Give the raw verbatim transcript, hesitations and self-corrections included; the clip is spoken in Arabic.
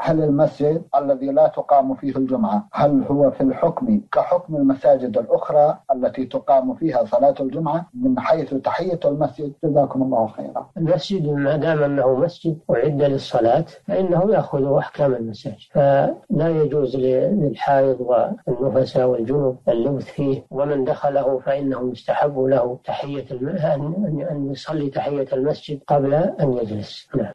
هل المسجد الذي لا تقام فيه الجمعة هل هو في الحكم كحكم المساجد الأخرى التي تقام فيها صلاة الجمعة من حيث تحية المسجد؟ جزاكم الله خيرا. المسجد ما دام أنه مسجد أعد للصلاة فإنه يأخذ أحكام المساجد، فلا يجوز للحائض والنفساء والجنوب اللبث فيه، ومن دخله فإنه يستحب له تحية الم... أن يصلي تحية المسجد قبل أن يجلس. نعم.